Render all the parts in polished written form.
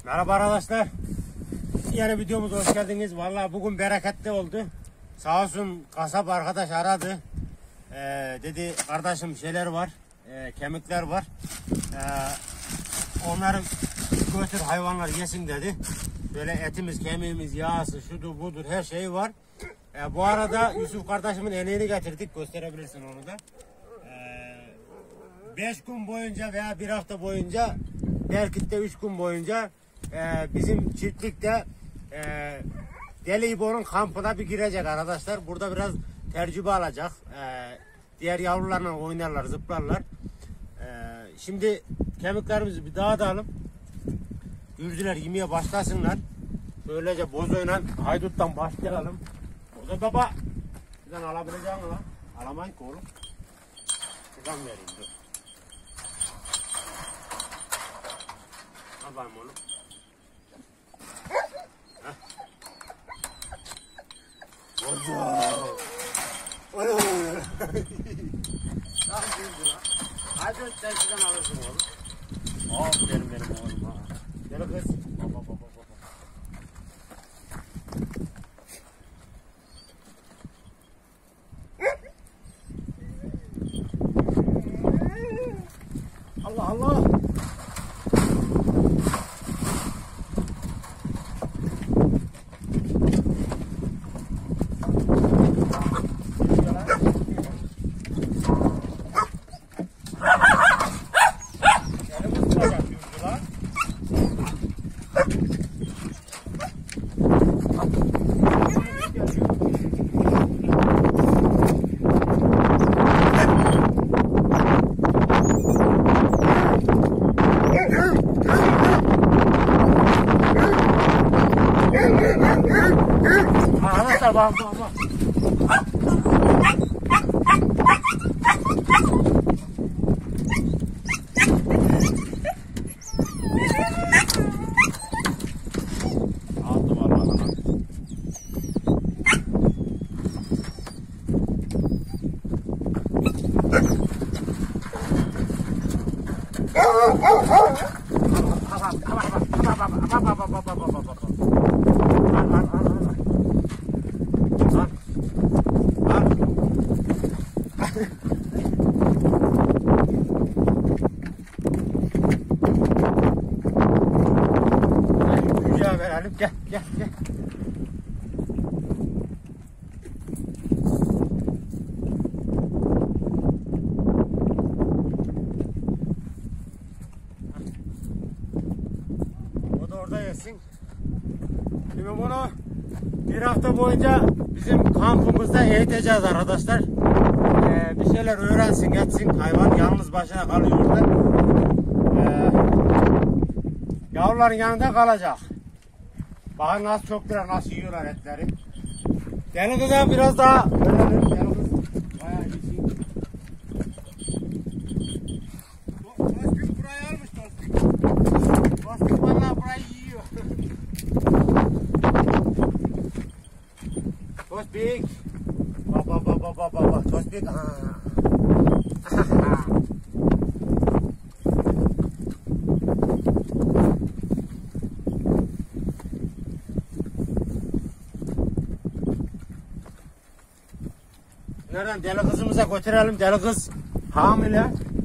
Merhaba arkadaşlar. Yeni videomuza hoş geldiniz. Vallahi bugün bereketli oldu. Sağ olsun kasap arkadaş aradı. Dedi kardeşim şeyler var. Kemikler var. Onları götür hayvanlar yesin dedi. Böyle etimiz, kemiğimiz, yağısı, şudur budur her şeyi var. Bu arada Yusuf kardeşimin eneğini getirdik. Gösterebilirsin onu da. 5 gün boyunca veya bir hafta boyunca, belki de 3 gün boyunca bizim çiftlikte Deli İbo'nun kampına bir girecek arkadaşlar. Burada biraz tecrübe alacak. Diğer yavrularla oynarlar, zıplarlar. Şimdi kemiklerimizi bir dağıtalım. Gürcüler yemeye başlasınlar. Böylece bozoyla hayduttan başlayalım. Bozo baba, bizden alabileceğin lan. Alamayın ki oğlum. Şuradan vereyim dur. Al bakayım onu. Bozo. Oy. Hadi sen şuradan alırsın oğlum. Aferin benim oğlum ha. Gel kız. Baba. Allah Allah. Bak. Aldım Allah'ına. Gel. O da orada yesin. Şimdi bunu bir hafta boyunca bizim kampımızda eğiteceğiz arkadaşlar. Bir şeyler öğrensin, etsin. Hayvan yalnız başına kalıyor orada. Yavruların yanında kalacak. Bakın nasıl çoktular, nasıl yiyorlar etleri. Deli kızım biraz daha verelim. Deli kız bayağı iyisin. Tospik burayı almış Tospik. Tospik vallahi burayı yiyor. Tospik. Baba. Tospik. Nereden deli kızımıza götürelim, deli kız hamile.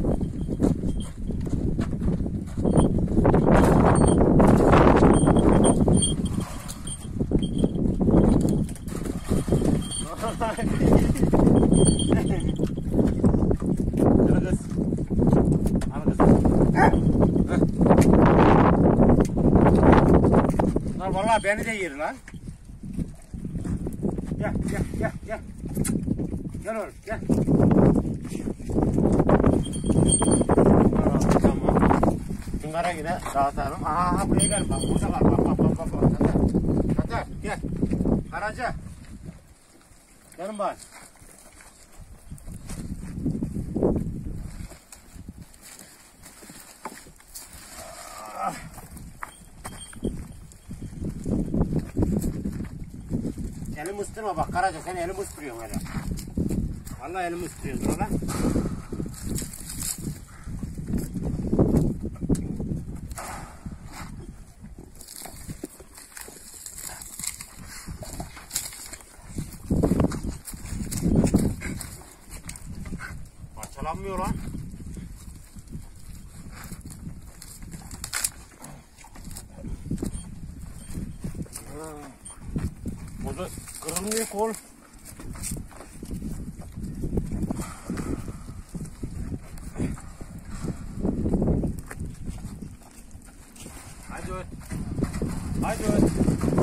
Deli kız. Al kızım. Bunlar vallahi beni de yer lan. Gel. Gel oğlum gel. Tamam. Şunlara yine dağıtalım. Aha buraya gel bak. Burada var bak. Tatar gel. Karaca. Gelin bak. Elimi ısıtırma bak Karaca, sen elimi ısıtırıyorsun öyle. Vallahi elimi ısıtıyorsun lan. O da kırılmıyor kol. Hadi öt. Hadi öt.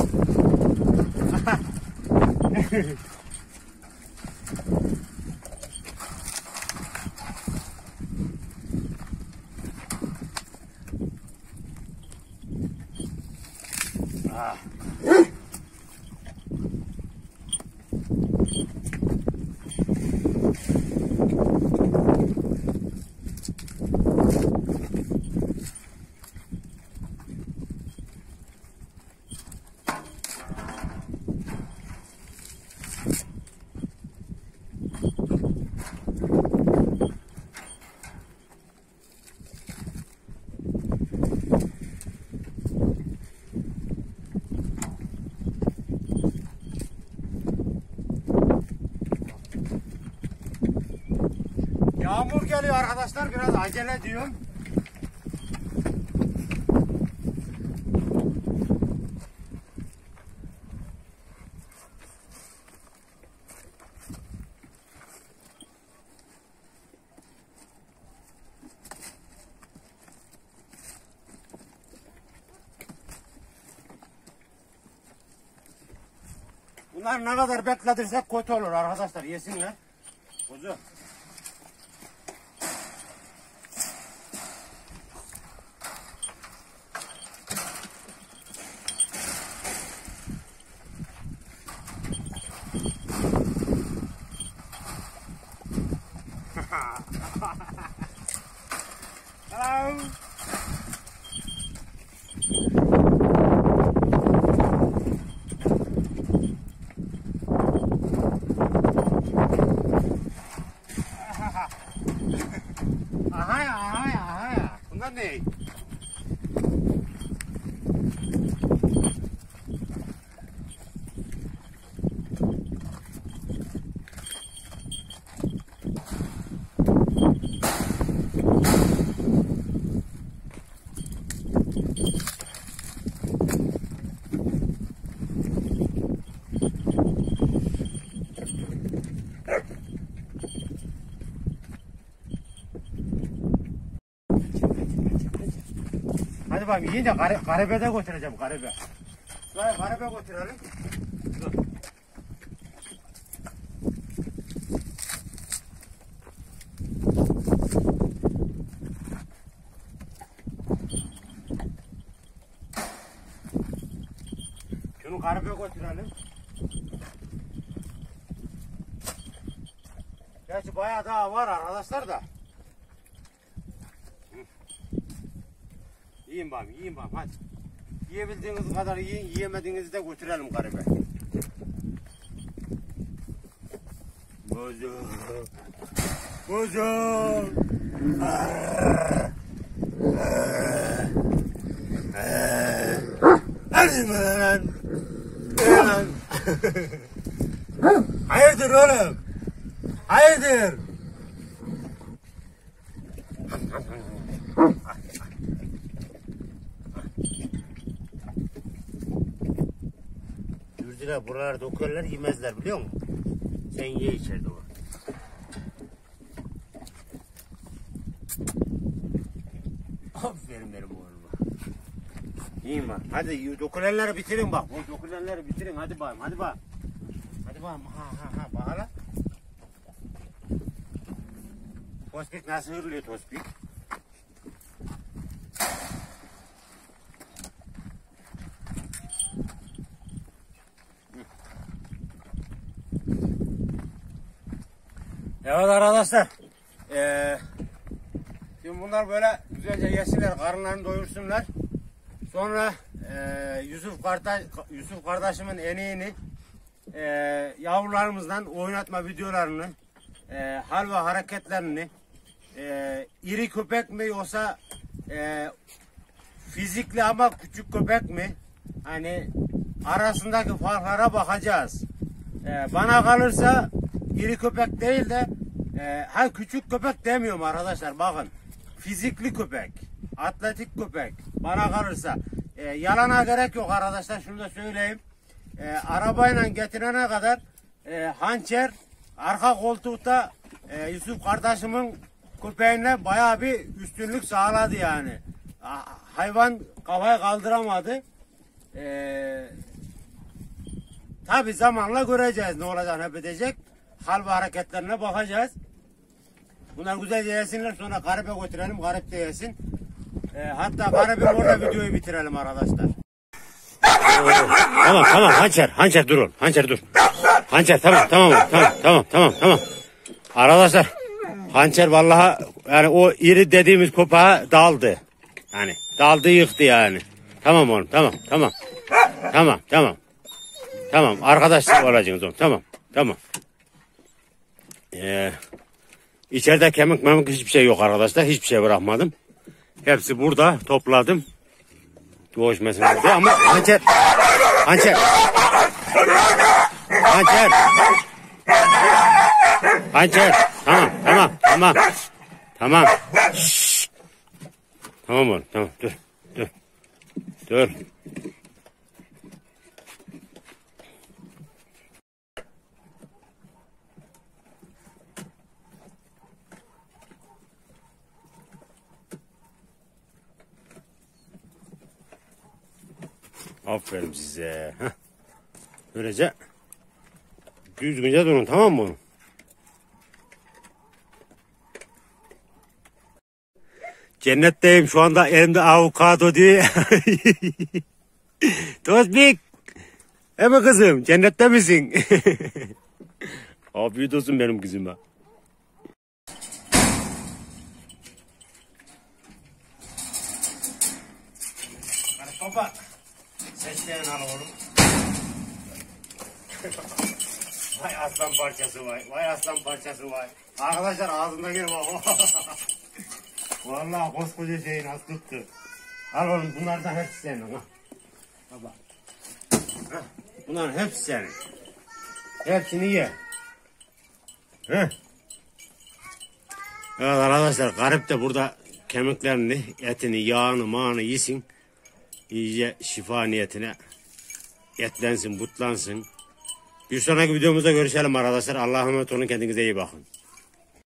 Yağmur geliyor arkadaşlar, biraz acele ediyorum. Bunlar ne kadar bekletirsek kötü olur arkadaşlar, yesinler. Kuzu. Hello. Aha. Bunlar ne? Hadi bakayım, yiyince garibede götüreceğim, garibe. Şuraya garibe götürelim. Dur. Şunu garibe götürelim. Gerçi bayağı daha var arkadaşlar da. Yiyin bakayım, hadi. Yiyebildiğiniz kadar yiyin, yiyemediğinizi de götürelim garibe. Kuzu. Hadi lan. Hayırdır oğlum? Hayırdır? Gürcüler buralarda okurlar, yemezler biliyor musun? Sen ye içeride o. Aferin benim oğluma. Yiyin bak. Hadi dokulenleri bitirin bak. Bu dokulenleri bitirin. Hadi bakayım. Hadi bakayım. Ha. Bağla. Tospik nasıl hırlıyor tospik? Evet arkadaşlar. Şimdi bunlar böyle güzelce yesinler, karınlarını doyursunlar. Sonra Yusuf kardeşimin eneğini yavrularımızdan oynatma videolarını, hal ve hareketlerini, iri köpek mi yoksa fizikli ama küçük köpek mi? Hani arasındaki farklara bakacağız. Bana kalırsa iri köpek değil de küçük köpek demiyorum arkadaşlar, bakın. Fizikli köpek, atletik köpek bana kalırsa. Yalana gerek yok arkadaşlar, şunu da söyleyeyim. arabayla getirene kadar hançer arka koltukta Yusuf kardeşimin köpeğine bayağı bir üstünlük sağladı yani. Hayvan kafayı kaldıramadı. Tabi zamanla göreceğiz ne olacağını, hep edecek. Hal ve hareketlerine bakacağız. Bunlar güzelce yesinler, sonra Garip'e götürelim, Garip de yesin. Hatta Garip'in orada videoyu bitirelim arkadaşlar. Tamam hançer dur oğlum, hançer dur. Hançer tamam. Arkadaşlar hançer vallahi yani o iri dediğimiz kopağa daldı. Yani daldı yıktı yani. Tamam oğlum, tamam. Tamam arkadaşlar olacaksınız oğlum, tamam. İçeride kemik hiçbir şey yok arkadaşlar, hiçbir şey bırakmadım. Hepsi burada topladım. Doğuşmasın diye ama hançer. Tamam. Şşş. Tamam oğlum, tamam, dur. Aferin size. Heh. Böylece düzgünce durun, tamam mı? Cennetteyim şu anda, elimde avokado diye. Tozbik. Hemen kızım, cennette misin? Afiyet olsun benim kızıma. Baba. Seçleyen al oğlum. Vay aslan parçası vay. Arkadaşlar ağzındaki bak. Vallahi koskoca şeyi nasıl tuttu. Al oğlum, bunlardan hepsi senin ha. Baba. Bunların hepsi senin. Hepsini ye. Heh. Evet arkadaşlar, Garip de burada kemiklerini, etini, yağını, mağını yesin. İyice şifa niyetine etlensin, butlansın. Bir sonraki videomuzda görüşelim arkadaşlar. Allah'a emanet olun, kendinize iyi bakın.